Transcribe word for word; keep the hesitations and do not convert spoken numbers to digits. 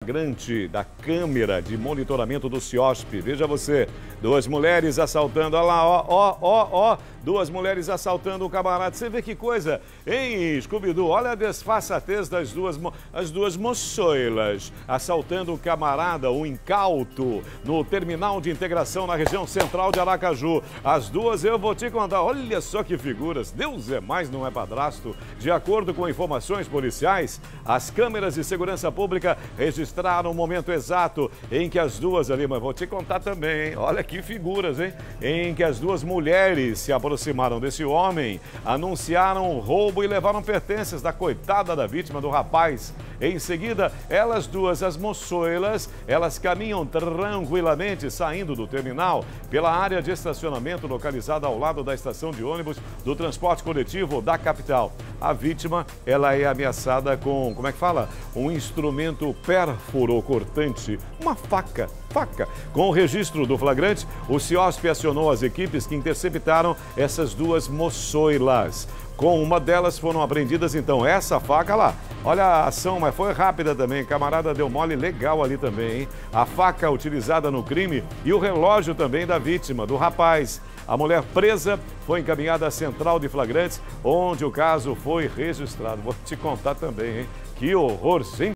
flagrante da câmera de monitoramento do CIOSP. Veja você, duas mulheres assaltando, olha lá, ó, ó, ó, ó, duas mulheres assaltando o camarada. Você vê que coisa, hein, Scooby-Doo? Olha a desfaçatez das duas, as duas moçoilas assaltando o camarada, o incauto, no terminal de integração na região central de Aracaju. As duas eu vou te contar, olha só que figuras, Deus é mais, não é padrasto. De acordo com informações policiais, as câmeras de segurança pública registraram o momento exato em que as duas ali, mas vou te contar também, hein? Olha que figuras, hein? Em que as duas mulheres se aproximaram desse homem, anunciaram o roubo e levaram pertences da coitada da vítima, do rapaz. Em seguida, elas duas, as moçoilas, elas caminham tranquilamente saindo do terminal pela área de estacionamento localizada ao lado da estação de ônibus do transporte coletivo da capital. A vítima, ela é ameaçada com, como é que fala? Um instrumento perfuro-cortante, uma faca. Faca. Com o registro do flagrante, o CIOSP acionou as equipes que interceptaram essas duas moçoilas. Com uma delas foram apreendidas, então, essa faca lá. Olha a ação, mas foi rápida também. Camarada deu mole legal ali também, hein? A faca utilizada no crime e o relógio também da vítima, do rapaz. A mulher presa foi encaminhada à central de flagrantes, onde o caso foi registrado. Vou te contar também, hein? Que horror, sim.